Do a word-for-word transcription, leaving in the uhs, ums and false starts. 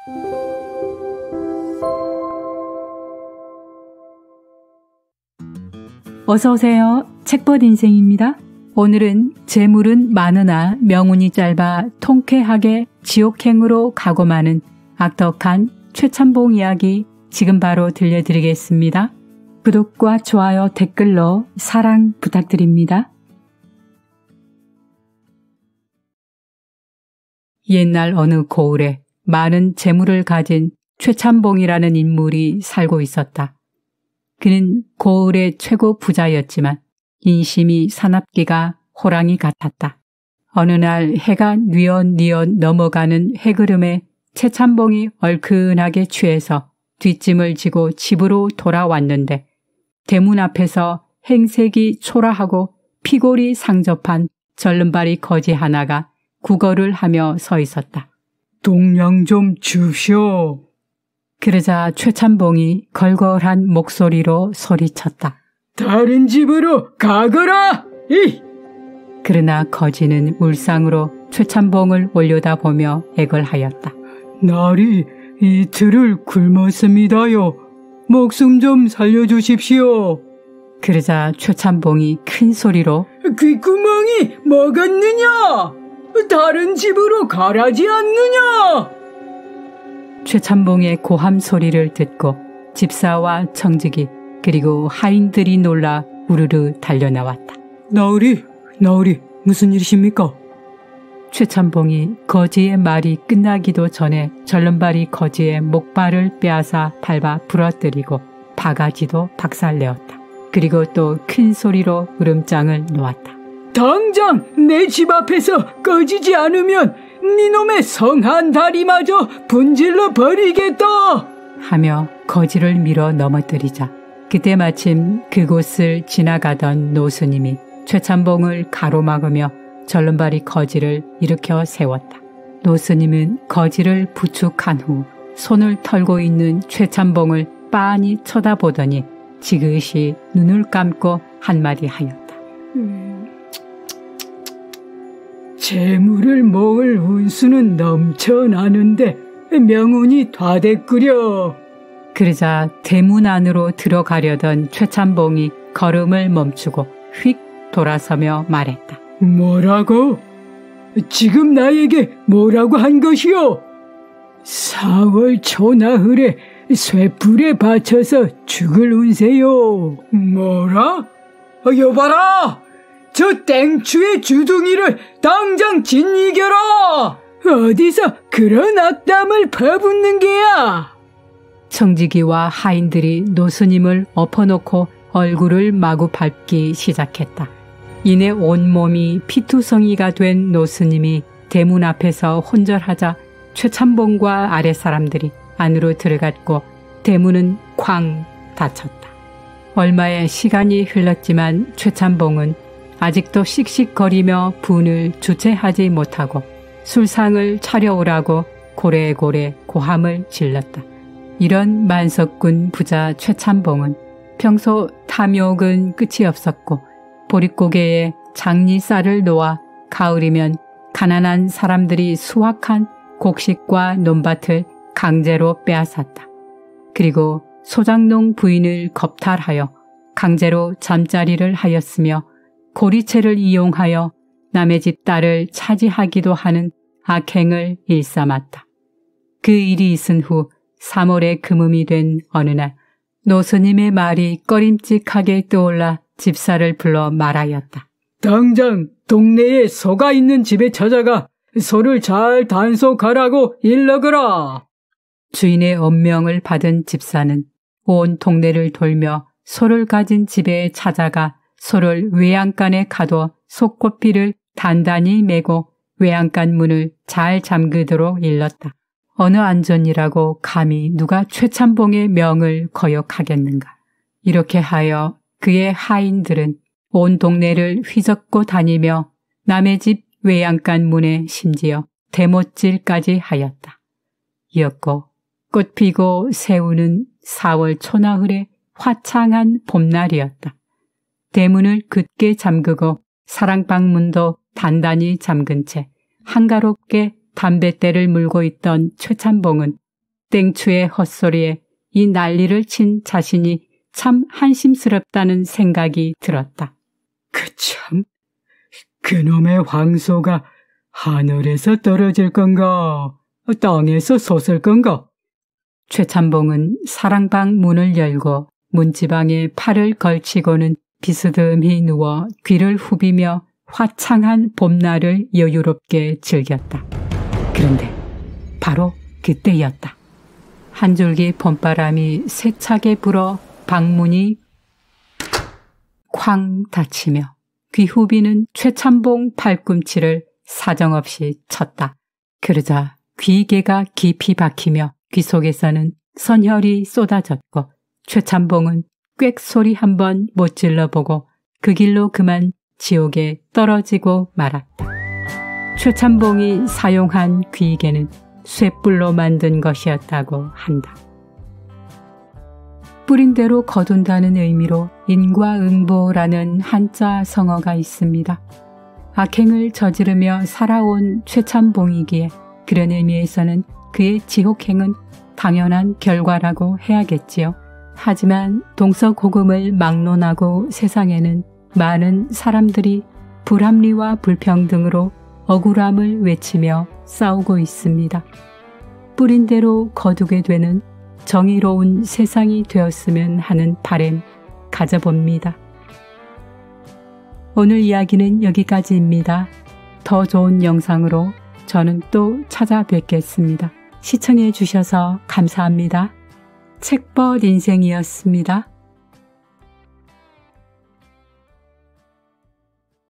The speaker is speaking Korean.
어서오세요. 책벗 인생입니다. 오늘은 재물은 많으나 명운이 짧아 통쾌하게 지옥행으로 가고 마는 악덕한 최찬봉 이야기 지금 바로 들려드리겠습니다. 구독과 좋아요, 댓글로 사랑 부탁드립니다. 옛날 어느 고을에 많은 재물을 가진 최찬봉이라는 인물이 살고 있었다. 그는 고을의 최고 부자였지만 인심이 사납기가 호랑이 같았다. 어느 날 해가 뉘엿뉘엿 넘어가는 해구름에 최찬봉이 얼큰하게 취해서 뒷짐을 지고 집으로 돌아왔는데 대문 앞에서 행색이 초라하고 피골이 상접한 절름발이 거지 하나가 구걸을 하며 서 있었다. 동량 좀 주시오. 그러자 최찬봉이 걸걸한 목소리로 소리쳤다. 다른 집으로 가거라! 이! 그러나 거지는 울상으로 최찬봉을 올려다보며 애걸하였다. 날이 이틀을 굶었습니다요. 목숨 좀 살려주십시오. 그러자 최찬봉이 큰 소리로 귓구멍이 먹었느냐? 다른 집으로 가라지 않느냐? 최찬봉의 고함 소리를 듣고 집사와 청직이 그리고 하인들이 놀라 우르르 달려나왔다. 나으리, 나으리, 무슨 일이십니까? 최찬봉이 거지의 말이 끝나기도 전에 절름발이 거지의 목발을 빼앗아 밟아 부러뜨리고 바가지도 박살내었다. 그리고 또 큰 소리로 으름장을 놓았다. 당장 내 집 앞에서 꺼지지 않으면 니놈의 성한 다리마저 분질러 버리겠다! 하며 거지를 밀어 넘어뜨리자 그때 마침 그곳을 지나가던 노스님이 최찬봉을 가로막으며 절름발이 거지를 일으켜 세웠다. 노스님은 거지를 부축한 후 손을 털고 있는 최찬봉을 빤히 쳐다보더니 지그시 눈을 감고 한마디 하였다. 음, 재물을 먹을 운수는 넘쳐나는데 명운이 다 됐구려. 그러자 대문 안으로 들어가려던 최찬봉이 걸음을 멈추고 휙 돌아서며 말했다. 뭐라고? 지금 나에게 뭐라고 한 것이오? 사월 초나흘에 쇠불에 받쳐서 죽을 운세요. 뭐라? 여봐라! 저 땡추의 주둥이를 당장 짓이겨라! 어디서 그런 악담을 퍼붓는 게야? 청지기와 하인들이 노스님을 엎어놓고 얼굴을 마구 밟기 시작했다. 이내 온몸이 피투성이가 된 노스님이 대문 앞에서 혼절하자 최찬봉과 아랫사람들이 안으로 들어갔고 대문은 쾅 닫혔다. 얼마의 시간이 흘렀지만 최찬봉은 아직도 씩씩거리며 분을 주체하지 못하고 술상을 차려오라고 고래고래 고함을 질렀다. 이런 만석군 부자 최찬봉은 평소 탐욕은 끝이 없었고 보릿고개에 장리쌀을 놓아 가을이면 가난한 사람들이 수확한 곡식과 논밭을 강제로 빼앗았다. 그리고 소장농 부인을 겁탈하여 강제로 잠자리를 하였으며 고리채를 이용하여 남의 집 딸을 차지하기도 하는 악행을 일삼았다. 그 일이 있은 후 삼월의 금음이 된 어느 날 노스님의 말이 꺼림칙하게 떠올라 집사를 불러 말하였다. 당장 동네에 소가 있는 집에 찾아가 소를 잘 단속하라고 일러거라. 주인의 엄명을 받은 집사는 온 동네를 돌며 소를 가진 집에 찾아가 소를 외양간에 가둬 속고피를 단단히 메고 외양간 문을 잘 잠그도록 일렀다. 어느 안전이라고 감히 누가 최찬봉의 명을 거역하겠는가. 이렇게 하여 그의 하인들은 온 동네를 휘젓고 다니며 남의 집 외양간 문에 심지어 대못질까지 하였다. 이었고 꽃피고 새우는 사월 초나흘의 화창한 봄날이었다. 대문을 굳게 잠그고 사랑방 문도 단단히 잠근 채 한가롭게 담뱃대를 물고 있던 최찬봉은 땡추의 헛소리에 이 난리를 친 자신이 참 한심스럽다는 생각이 들었다. 그참, 그놈의 황소가 하늘에서 떨어질 건가, 땅에서 솟을 건가? 최찬봉은 사랑방 문을 열고 문지방에 팔을 걸치고는 비스듬히 누워 귀를 후비며 화창한 봄날을 여유롭게 즐겼다. 그런데 바로 그때였다. 한 줄기 봄바람이 세차게 불어 방문이 쾅 닫히며 귀 후비는 최찬봉 팔꿈치를 사정없이 쳤다. 그러자 귀개가 깊이 박히며 귀 속에서는 선혈이 쏟아졌고 최찬봉은 꽥 소리 한번 못 질러보고 그 길로 그만 지옥에 떨어지고 말았다. 최찬봉이 사용한 귀개는 쇠뿔로 만든 것이었다고 한다. 뿌린 대로 거둔다는 의미로 인과응보라는 한자 성어가 있습니다. 악행을 저지르며 살아온 최찬봉이기에 그런 의미에서는 그의 지옥행은 당연한 결과라고 해야겠지요. 하지만 동서고금을 막론하고 세상에는 많은 사람들이 불합리와 불평등으로 억울함을 외치며 싸우고 있습니다. 뿌린 대로 거두게 되는 정의로운 세상이 되었으면 하는 바람 가져봅니다. 오늘 이야기는 여기까지입니다. 더 좋은 영상으로 저는 또 찾아뵙겠습니다. 시청해 주셔서 감사합니다. 책벗 인생이었습니다.